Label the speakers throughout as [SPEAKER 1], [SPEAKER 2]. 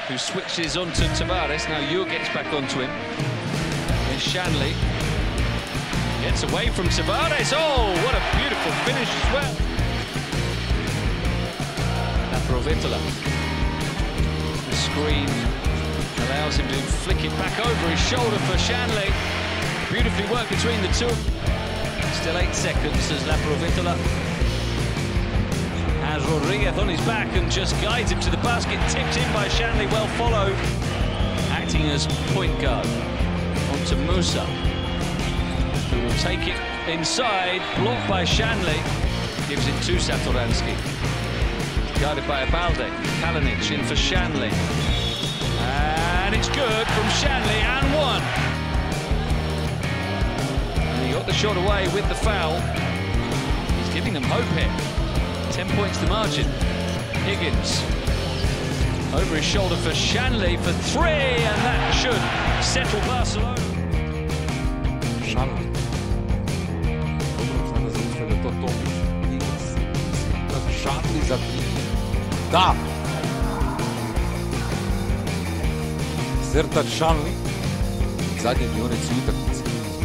[SPEAKER 1] who switches onto Tavares. Now Ure gets back onto him. There's Shanley. Gets away from Tavares. Oh, what a beautiful finish as well. Laprovitola. The screen allows him to flick it back over his shoulder for Shanley. Beautifully worked between the two. Still 8 seconds as Laprovitola has Rodriguez on his back and just guides him to the basket. Tipped in by Shanley, well followed. Acting as point guard onto Musa, who will take it inside. Blocked by Shanley. Gives it to Satoransky. Guarded by Abalde. Kalinic in for Shanley. And it's good from Shanley and one. And he got the shot away with the foul. He's giving them hope here. 10 points the margin. Higgins over his shoulder for Shanley for 3, and that should settle Barcelona.
[SPEAKER 2] Shanley. Dobro sada zaustavlja to Tomić. Higgins. Shanley za 3. Da! Sertač Shanley. Zadnji dionac utakmice.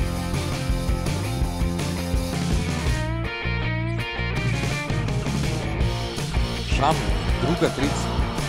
[SPEAKER 2] Shanley, druga trica.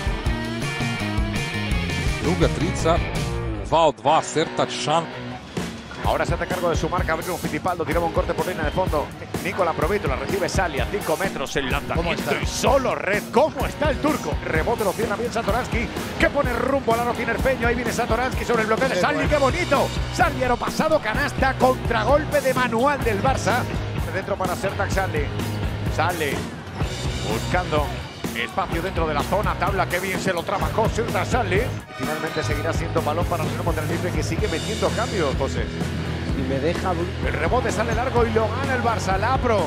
[SPEAKER 2] Druga trica. 2 od 2, Sertač Shanley.
[SPEAKER 3] Ahora se hace cargo de su marca Bruno Fittipaldo, tiraba un corte por línea de fondo. Nicola Provítola recibe Sali a 5 metros, el lanzamiento y solo red. ¿Cómo está el turco? Rebote lo cierra bien Satoransky, que pone rumbo al aro tinerfeño. Ahí viene Satoransky sobre el bloqueo de Sali. ¡Qué bonito! Sali, aro pasado, canasta, contragolpe de manual del Barça. De dentro para Sertač Sali. Sali buscando espacio dentro de la zona, tabla, que bien se lo trabajó Sertač Sali. Y finalmente seguirá siendo balón para el Dinamo Tenerife, que sigue metiendo cambios, José.
[SPEAKER 4] Y me deja...
[SPEAKER 3] El rebote sale largo y lo gana el Barça. Lapro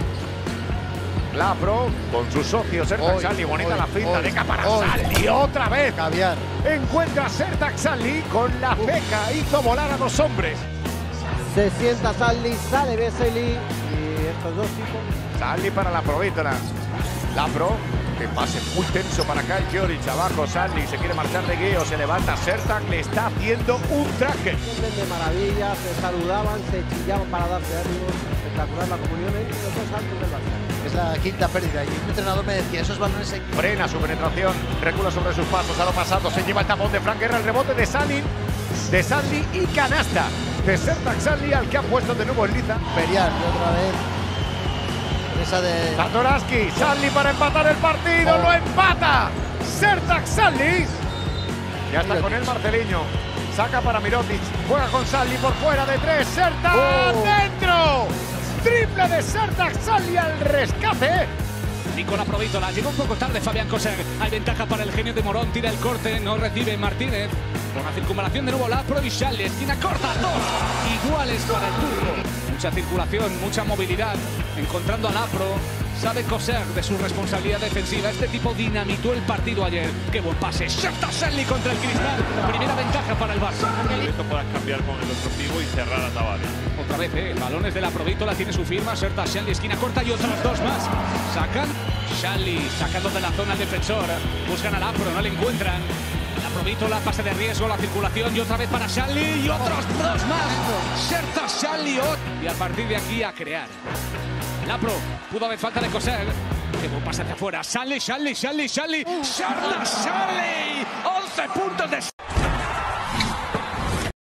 [SPEAKER 3] con su socio Sertač Sali. Bonita la finta de para Sali. Otra vez
[SPEAKER 4] Caviar.
[SPEAKER 3] encuentra Sertač Sali con la ceja. Hizo volar a 2 hombres.
[SPEAKER 4] Se sienta Sali, sale Vesely. Y estos dos tipos...
[SPEAKER 3] Sali para la Provítola. Lapro, que pase muy tenso para Kyle Kjoric. Abajo Sali, se quiere marchar de guío, se levanta Sertač, le está haciendo un traje.
[SPEAKER 4] De maravilla, se saludaban, se chillaban para darse ánimos. Espectacular la comunión y los dos altos del Barça.
[SPEAKER 5] Es la quinta pérdida y un entrenador me decía, esos balones...
[SPEAKER 3] Frena su penetración, recula sobre sus pasos, a lo pasado, se lleva el tapón de Frank Guerra, el rebote de Sali y canasta de Sertač Sali, al que han puesto de nuevo en liza.
[SPEAKER 5] Ferial, y otra vez. Esa de...
[SPEAKER 3] Satoransky, Sali para empatar el partido, lo empata Sertač Sali. Ya está con el Marceliño, saca para Mirotic, juega con Sali por fuera de 3, Sertač dentro. Triple de Sertač Sali al rescate.
[SPEAKER 6] Nicola Provítola, llegó un poco tarde Fabián Coser. Hay ventaja para el genio de Morón, tira el corte, no recibe Martínez. Con la circunvalación de nuevo Lapro y Shanley, esquina corta, 2 iguales para el turco. Mucha circulación, mucha movilidad, encontrando a Lapro. Sabe Coser de su responsabilidad defensiva. Este tipo dinamitó el partido ayer. Qué buen pase, Sertač Sali contra el Cristal. Primera ventaja para el Barça.
[SPEAKER 7] Esto puedas cambiar con el otro pivo y cerrar a Tavares.
[SPEAKER 6] Otra vez, el balón es de la Provítola, tiene su firma, Sertač Sali, esquina corta y otros 2 más. Sacan, Shanley sacando de la zona al defensor, buscan a Lapro, no le encuentran. La Provítola, pase de riesgo, la circulación y otra vez para Shanley y otros 2 más. Sertač Sali y a partir de aquí a crear. Lapro, pudo haber falta de Coser. Que buen pase hacia afuera. Shanley. Sertač Sali, 11 puntos de...